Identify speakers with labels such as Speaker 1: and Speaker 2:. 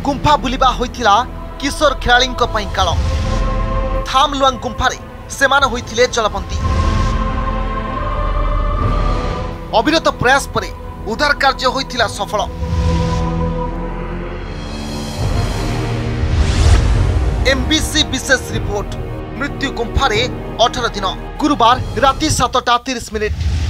Speaker 1: गुंफा बुलिबा होइथिला किशोर खेलाड़ी काल थामलुआंग गुंफारे सेमान होइथिले जलबंदी। अविरत प्रयास परे उद्धार कार्य होइथिला सफल। एमबीसी विशेष रिपोर्ट। मृत्यु गुंफारे 18 दिन। गुरुवार राति 7:30 मिनिट।